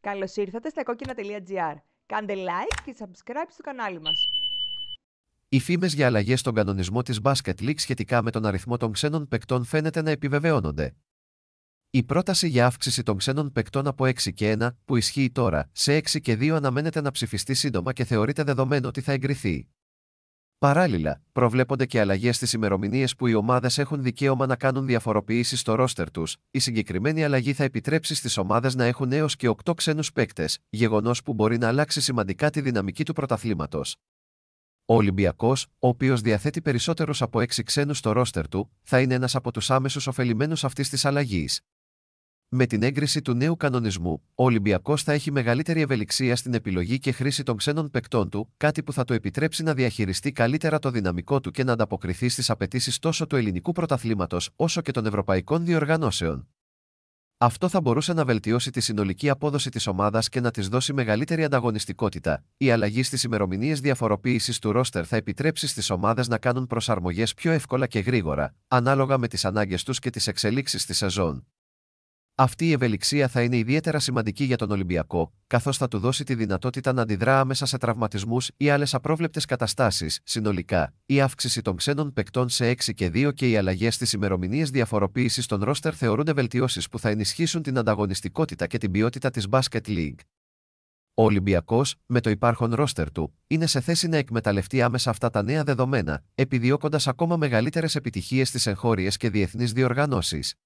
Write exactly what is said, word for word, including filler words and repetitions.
Καλώς ήρθατε στα κόκκινα.gr. Κάντε like και subscribe στο κανάλι μας. Οι φήμες για αλλαγές στον κανονισμό της Basket League σχετικά με τον αριθμό των ξένων παικτών φαίνεται να επιβεβαιώνονται. Η πρόταση για αύξηση των ξένων παικτών από έξι και ένα, που ισχύει τώρα, σε έξι και δύο αναμένεται να ψηφιστεί σύντομα και θεωρείται δεδομένο ότι θα εγκριθεί. Παράλληλα, προβλέπονται και αλλαγές στις ημερομηνίες που οι ομάδες έχουν δικαίωμα να κάνουν διαφοροποιήσεις στο ρόστερ τους. Η συγκεκριμένη αλλαγή θα επιτρέψει στις ομάδες να έχουν έως και οκτώ ξένους παίκτες, γεγονός που μπορεί να αλλάξει σημαντικά τη δυναμική του πρωταθλήματος. Ο Ολυμπιακός, ο οποίος διαθέτει περισσότερους από έξι ξένους στο ρόστερ του, θα είναι ένας από τους άμεσους ωφελημένους αυτής της αλλαγής. Με την έγκριση του νέου κανονισμού, ο Ολυμπιακός θα έχει μεγαλύτερη ευελιξία στην επιλογή και χρήση των ξένων παικτών του, κάτι που θα του επιτρέψει να διαχειριστεί καλύτερα το δυναμικό του και να ανταποκριθεί στις απαιτήσεις τόσο του ελληνικού πρωταθλήματος όσο και των ευρωπαϊκών διοργανώσεων. Αυτό θα μπορούσε να βελτιώσει τη συνολική απόδοση της ομάδας και να της δώσει μεγαλύτερη ανταγωνιστικότητα. Η αλλαγή στις ημερομηνίες διαφοροποίησης του ρόστερ θα επιτρέψει στις ομάδες να κάνουν προσαρμογές πιο εύκολα και γρήγορα, ανάλογα με τις ανάγκες τους και τις εξελίξεις στη σεζόν. Αυτή η ευελιξία θα είναι ιδιαίτερα σημαντική για τον Ολυμπιακό, καθώς θα του δώσει τη δυνατότητα να αντιδρά άμεσα σε τραυματισμούς ή άλλες απρόβλεπτες καταστάσεις. Συνολικά, η αύξηση των ξένων παικτών σε έξι και δύο και οι αλλαγές στις ημερομηνίες διαφοροποίησης των ρόστερ θεωρούνται βελτιώσεις που θα ενισχύσουν την ανταγωνιστικότητα και την ποιότητα της Basket League. Ο Ολυμπιακός, με το υπάρχον ρόστερ του, είναι σε θέση να εκμεταλλευτεί άμεσα αυτά τα νέα δεδομένα, επιδιώκοντας ακόμα μεγαλύτερες επιτυχίες στις εγχώριες και διεθνείς διοργανώσεις.